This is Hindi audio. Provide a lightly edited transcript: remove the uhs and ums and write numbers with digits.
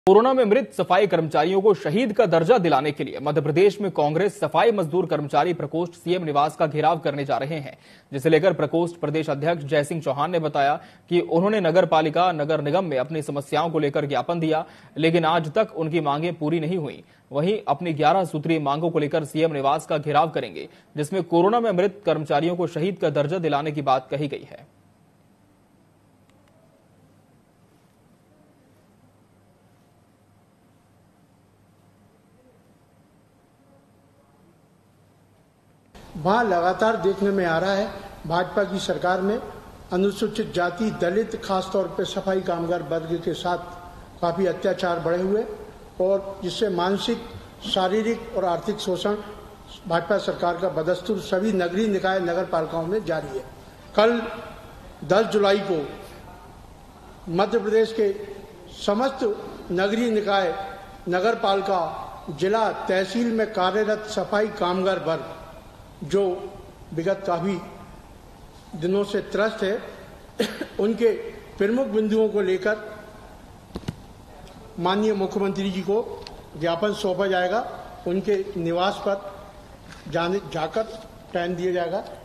कोरोना में मृत सफाई कर्मचारियों को शहीद का दर्जा दिलाने के लिए मध्य प्रदेश में कांग्रेस सफाई मजदूर कर्मचारी प्रकोष्ठ सीएम निवास का घेराव करने जा रहे हैं, जिसे लेकर प्रकोष्ठ प्रदेश अध्यक्ष जयसिंह चौहान ने बताया कि उन्होंने नगर पालिका नगर निगम में अपनी समस्याओं को लेकर ज्ञापन दिया, लेकिन आज तक उनकी मांगें पूरी नहीं हुई। वहीं अपनी 11 सूत्रीय मांगों को लेकर सीएम निवास का घेराव करेंगे, जिसमें कोरोना में मृत कर्मचारियों को शहीद का दर्जा दिलाने की बात कही गई है। वहाँ लगातार देखने में आ रहा है भाजपा की सरकार में अनुसूचित जाति, दलित, खासतौर पर सफाई कामगार वर्ग के साथ काफी अत्याचार बढ़े हुए और जिससे मानसिक, शारीरिक और आर्थिक शोषण भाजपा सरकार का बदस्तूर सभी नगरीय निकाय नगर पालिकाओं में जारी है। कल 10 जुलाई को मध्य प्रदेश के समस्त नगरीय निकाय नगर पालिका, जिला, तहसील में कार्यरत सफाई कामगार वर्ग जो विगत काफी दिनों से त्रस्त है, उनके प्रमुख बिंदुओं को लेकर माननीय मुख्यमंत्री जी को ज्ञापन सौंपा जाएगा। उनके निवास पर जाकर टाइम दिया जाएगा।